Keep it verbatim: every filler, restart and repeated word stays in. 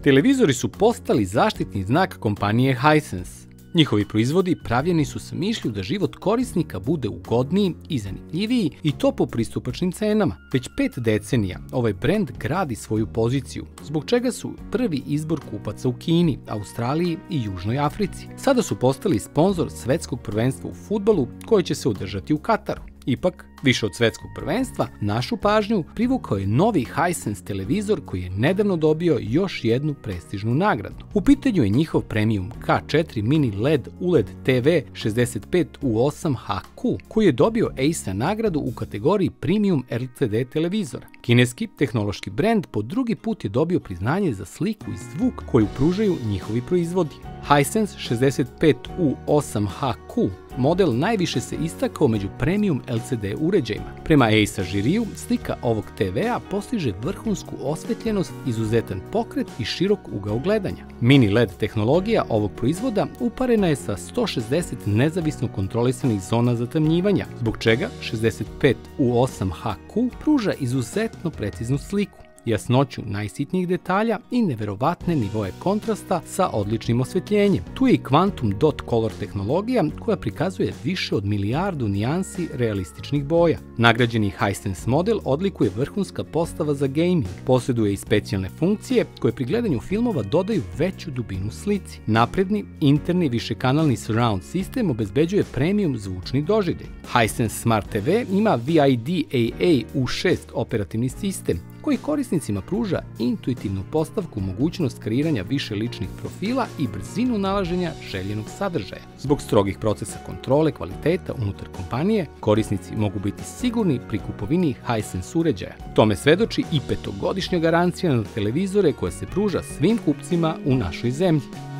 Televizori su postali zaštitni znak kompanije Hisense. Njihovi proizvodi pravljeni su sa mišlju da život korisnika bude ugodniji i zanimljiviji i to po pristupačnim cenama. Već pet decenija ovaj brend gradi svoju poziciju, zbog čega su prvi izbor kupaca u Kini, Australiji i Južnoj Africi. Sada su postali sponzor svetskog prvenstva u fudbalu koje će se održati u Kataru. Ipak, više od svetskog prvenstva, našu pažnju privukao je novi Hisense televizor koji je nedavno dobio još jednu prestižnu nagradu. U pitanju je njihov premium K četiri Mini L E D U L E D T V šezdeset pet U osam H Q koji je dobio A C E nagradu u kategoriji Premium L C D televizora. Kineski tehnološki brend po drugi put je dobio priznanje za sliku i zvuk koju pružaju njihovi proizvodi. Hisense šezdeset pet U osam H Q model najviše se istakao među premium L C D uređajima. Prema A C E žiriju, slika ovog T V-a postiže vrhunsku osvetljenost, izuzetan pokret i širok ugao gledanja. Mini L E D tehnologija ovog proizvoda uparena je sa sto šezdeset nezavisno kontrolisanih zona zatamnjivanja, zbog čega šezdeset pet U osam H Q pruža izuzetno preciznu sliku, jasnoću najsitnijih detalja i neverovatne nivoe kontrasta sa odličnim osvetljenjem. Tu je i Quantum Dot Color tehnologija koja prikazuje više od milijardu nijansi realističnih boja. Nagrađeni Hisense model odlikuje vrhunska postava za gaming, posjeduje i specijalne funkcije koje pri gledanju filmova dodaju veću dubinu slici. Napredni, interni višekanalni surround sistem obezbeđuje premium zvučni doživljaj. Hisense Smart T V ima V I D A A U šest operativni sistem, koji korisnicima pruža intuitivnu postavku, mogućnost kreiranja više ličnih profila i brzinu nalaženja željenog sadržaja. Zbog strogih procesa kontrole kvaliteta unutar kompanije, korisnici mogu biti sigurni pri kupovini Hisense uređaja. Tome svedoči i petogodišnja garancija na televizore koja se pruža svim kupcima u našoj zemlji.